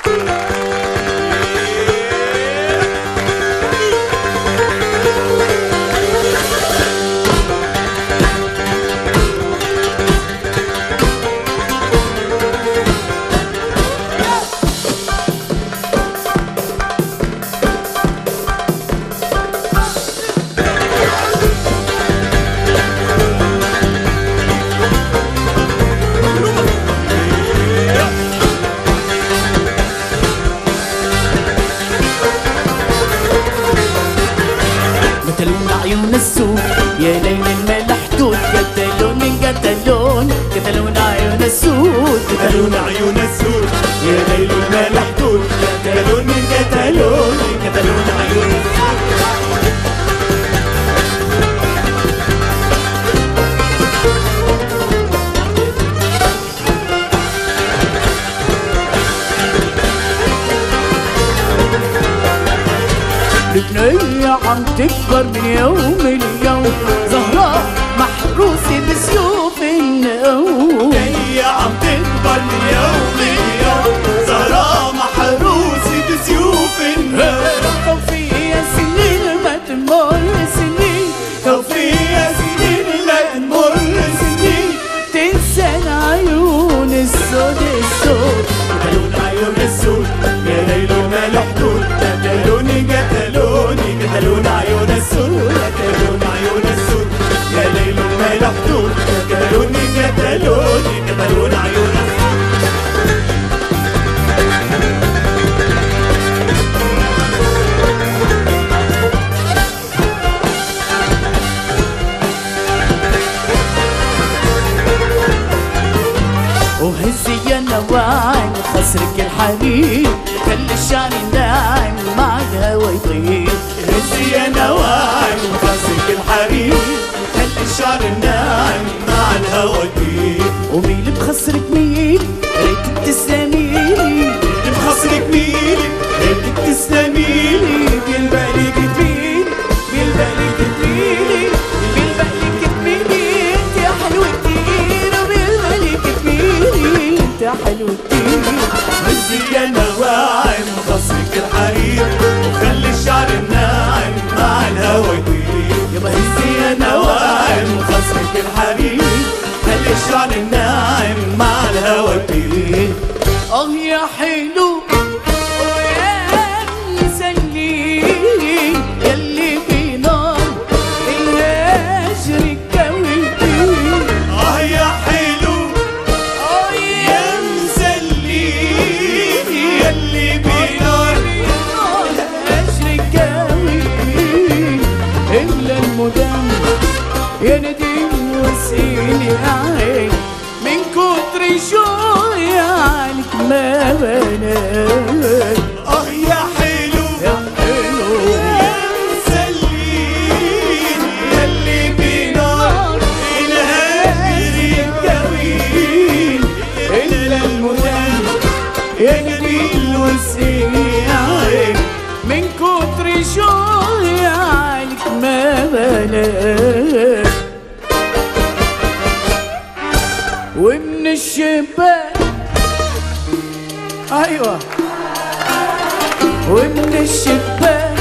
عيون السود يا ليل الملحدود، قتلوني قتلون قتلون عيون السود، قتلون عيون السود يا ليل الملحدود، قتلوني قتلون قتلون عيون السود. لبنية عم تكبر من يوم ليوم، زهراء محروسة بسيوف النوم. هي عم تكبر من يوم ليوم، زهراء محروسة بسيوف النوم. توفيق سنين ما تمر سنين، توفيق سنين ما تمر سنين، تنسى عيون السود السود. قتلون عيون السود يا ليل الملحدود، قتلوني قتلوني قتلون عيون السود، قتلون عيون السود يا ليل الملحدود، قتلوني قتلوني قتلون عيون السود. وهزي يا نواعم خصرك الحرير، خلي الشعر الناعم مع الهوى يطير. هزي يا نواعم خصرك الحرير، خلي الشعر الناعم مع الهوى يطير. وميل بخصرك ميل ريتك تسلميلي، بخصرك ميلي ريتك تسلميلي، بالبالك تميلي بالبالك تميلي بالبالك تميلي، انت يا حلوة كتير وبالبالك تميلي انت حلوة كتير. هزي يا نواعم خصرك الحرير، وخلي الشعر الناعم مع الهوى يطير. يابا هزي يا نواعم خصرك الحرير، خلي الشعر الناعم مع الهوى يطير. يا حلو ويا مسلي يلي في نار الهجر الكوي. يا حلو يا مسلي يلي بنار الهجر الكوي، إلا المدام يا نديم وسيلي عين، من كتر شوقي عليك ما بنام. يا حلو يا حلو يا مسلين يلي بنار الهجر الجميل، إلا المدام يا نديم وسيلي عين، من كتر شوقي عليك ما بنام. ومن الشباك ايوه، ومن الشباك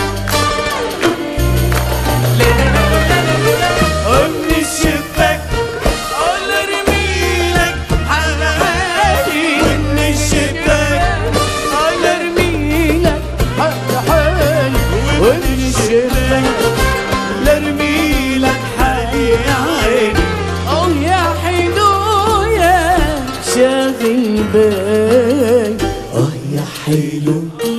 ومن الشباك اقول ارميلك حالي، ومن الشباك اقول ارميلك حالي، ومن الشباك لارميلك حالي يا عيني. يا حلو يا شاغل بالي. يا حلو